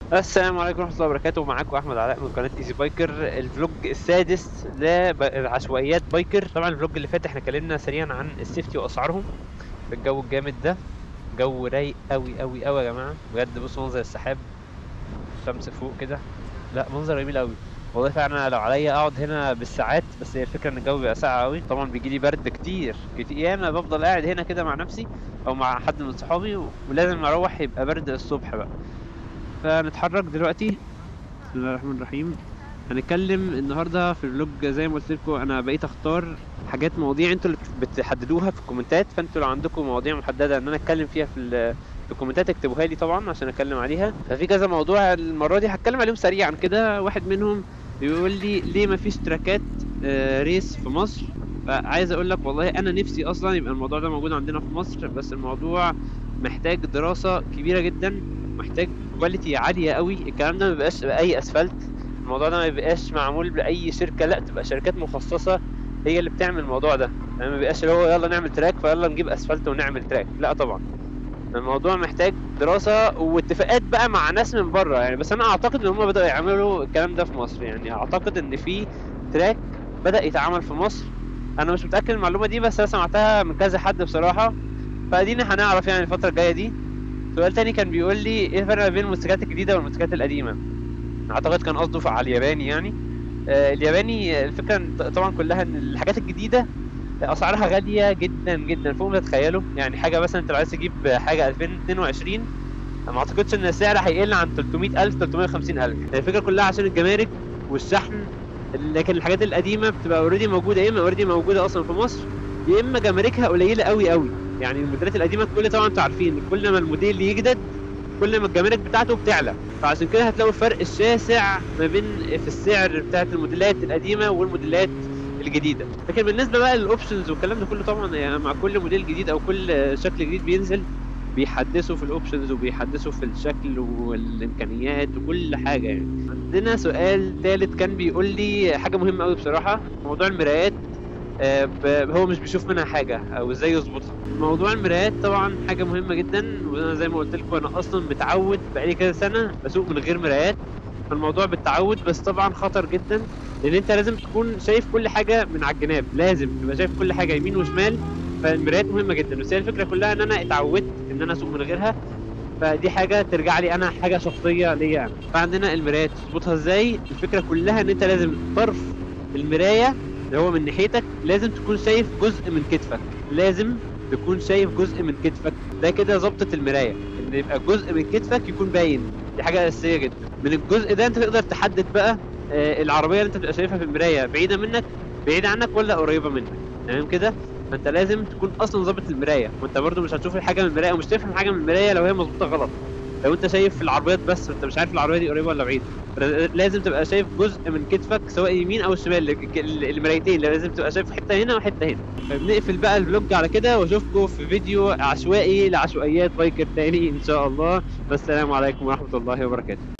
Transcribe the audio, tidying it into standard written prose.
السلام عليكم ورحمة الله وبركاته. معاكم أحمد علاء من قناة ايزي بايكر، الفلوج السادس لعشوائيات بايكر. طبعا الفلوج اللي فات احنا اتكلمنا سريعا عن السيفتي وأسعارهم في الجو الجامد ده. جو رايق أوي أوي أوي يا جماعة، بجد. بصوا منظر السحاب، الشمس فوق كده، لا منظر جميل أوي. والله فعلا أنا لو عليا أقعد هنا بالساعات، بس هي الفكرة إن الجو بيبقى ساقع أوي. طبعا بيجيلي برد كتير كتير، ياما بفضل قاعد هنا كده مع نفسي أو مع حد من صحابي، ولازم أروح يبقى برد الصبح بقى. فنتحرك دلوقتي. بسم الله الرحمن الرحيم. هنتكلم النهارده في الفلوج زي ما قلت لكم، انا بقيت اختار حاجات، مواضيع انتوا اللي بتحددوها في الكومنتات. فانتوا لو عندكم مواضيع محدده ان انا اتكلم فيها في الكومنتات اكتبوها لي طبعا عشان اتكلم عليها. ففي كذا موضوع المره دي هتكلم عليهم سريعا كده. واحد منهم بيقول لي ليه ما فيش تراكات ريس في مصر. فعايز اقول لك والله انا نفسي اصلا يبقى الموضوع ده موجود عندنا في مصر، بس الموضوع محتاج دراسه كبيره جدا، محتاج كواليتي عاليه قوي. الكلام ده ما بيبقاش باي اسفلت، الموضوع ده ما بيبقاش معمول باي شركه، لا تبقى شركات مخصصه هي اللي بتعمل الموضوع ده. يعني ما بيبقاش اللي هو يلا نعمل تراك فيلا نجيب اسفلت ونعمل تراك، لا طبعا. الموضوع محتاج دراسه واتفاقات بقى مع ناس من بره يعني. بس انا اعتقد ان هم بداوا يعملوا الكلام ده في مصر، يعني اعتقد ان في تراك بدا يتعمل في مصر. انا مش متاكد من المعلومه دي، بس انا سمعتها من كذا حد بصراحه. فادينا هنعرف يعني الفتره الجايه دي. سؤال تاني كان بيقول لي ايه الفرق ما بين الموتوسيكلات الجديده والموتوسيكلات القديمه. اعتقد كان قصده على الياباني يعني. الياباني الفكره طبعا كلها ان الحاجات الجديده اسعارها غاليه جدا جدا فوق ما تتخيلوا. يعني حاجه مثلا انت لو عايز تجيب حاجه 2022، ما اعتقدش ان السعر هيقل عن 300,000 350,000. يعني الفكره كلها عشان الجمارك والشحن. لكن الحاجات القديمه بتبقى اوريدي موجوده، يا اما اوريدي موجوده اصلا في مصر، يا اما جماركها قليله قوي قوي. يعني الموديلات القديمه كل طبعا انتوا عارفين كل ما الموديل يجدد كل ما الجمارك بتاعته بتعلى. فعشان كده هتلاقوا الفرق الشاسع ما بين في السعر بتاعت الموديلات القديمه والموديلات الجديده. لكن بالنسبه بقى للاوبشنز والكلام ده كله، طبعا يعني مع كل موديل جديد او كل شكل جديد بينزل بيحدثوا في الاوبشنز وبيحدثوا في الشكل والامكانيات وكل حاجه يعني. عندنا سؤال ثالث كان بيقول لي حاجه مهمه قوي بصراحه، موضوع المرايات. هو مش بيشوف منها حاجه او ازاي يظبطها. موضوع المرايات طبعا حاجه مهمه جدا، وانا زي ما قلت لكم انا اصلا متعود بقالي كذا سنه بسوق من غير مرايات. فالموضوع بالتعود، بس طبعا خطر جدا، لان انت لازم تكون شايف كل حاجه من على الجناب، لازم تبقى شايف كل حاجه يمين وشمال. فالمرايات مهمه جدا، بس هي الفكره كلها ان انا اتعودت ان انا اسوق من غيرها. فدي حاجه ترجع لي انا، حاجه شخصيه ليا انا. فعندنا المرايات تظبطها ازاي. الفكره كلها ان انت لازم طرف المرايه اللي هو من ناحيتك لازم تكون شايف جزء من كتفك، لازم تكون شايف جزء من كتفك. ده كده ظبطة المراية، ان يبقى جزء من كتفك يكون باين. دي حاجة أساسية جدا. من الجزء ده انت تقدر تحدد بقى العربية اللي انت بتبقى شايفها في المراية بعيدة منك، بعيدة عنك ولا قريبة منك. تمام كده. فانت لازم تكون اصلا ظابط المراية، وانت برضو مش هتشوف الحاجة من المراية ومش تفهم حاجة من المراية لو هي مظبوطة غلط. لو انت شايف في العربيات بس انت مش عارف العربية دي قريبة ولا بعيدة. لازم تبقى شايف جزء من كتفك سواء يمين او شمال، المرايتين لازم تبقى شايف حته هنا وحته هنا. فبنقفل بقى الفلوج على كده، واشوفكم في فيديو عشوائي لعشوائيات بايكر تاني ان شاء الله. والسلام عليكم ورحمه الله وبركاته.